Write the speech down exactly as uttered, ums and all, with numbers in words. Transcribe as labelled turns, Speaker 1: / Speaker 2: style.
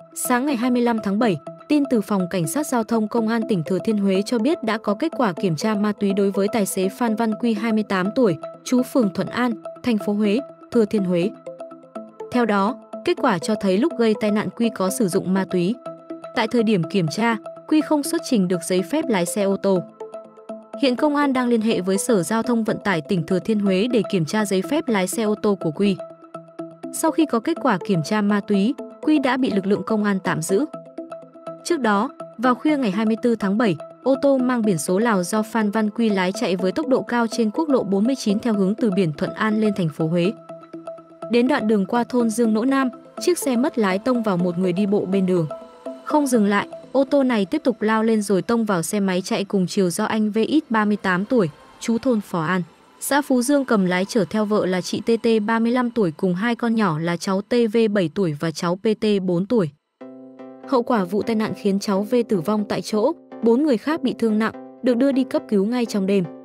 Speaker 1: Sáng ngày hai mươi lăm tháng bảy, tin từ Phòng Cảnh sát Giao thông Công an tỉnh Thừa Thiên Huế cho biết đã có kết quả kiểm tra ma túy đối với tài xế Phan Văn Quy hai mươi tám tuổi, trú phường Thuận An, thành phố Huế, Thừa Thiên Huế. Theo đó, kết quả cho thấy lúc gây tai nạn Quy có sử dụng ma túy. Tại thời điểm kiểm tra, Quy không xuất trình được giấy phép lái xe ô tô. Hiện công an đang liên hệ với Sở Giao thông Vận tải tỉnh Thừa Thiên Huế để kiểm tra giấy phép lái xe ô tô của Quy. Sau khi có kết quả kiểm tra ma túy, Quy đã bị lực lượng công an tạm giữ. Trước đó, vào khuya ngày hai mươi tư tháng bảy, ô tô mang biển số Lào do Phan Văn Quy lái chạy với tốc độ cao trên quốc lộ bốn mươi chín theo hướng từ biển Thuận An lên thành phố Huế. Đến đoạn đường qua thôn Dương Nỗ Nam, chiếc xe mất lái tông vào một người đi bộ bên đường. Không dừng lại, ô tô này tiếp tục lao lên rồi tông vào xe máy chạy cùng chiều do anh vê ích ba mươi tám tuổi, trú thôn Phò An, xã Phú Dương cầm lái chở theo vợ là chị tê tê ba mươi lăm tuổi cùng hai con nhỏ là cháu tê vê bảy tuổi và cháu pê tê bốn tuổi. Hậu quả vụ tai nạn khiến cháu V tử vong tại chỗ, bốn người khác bị thương nặng, được đưa đi cấp cứu ngay trong đêm.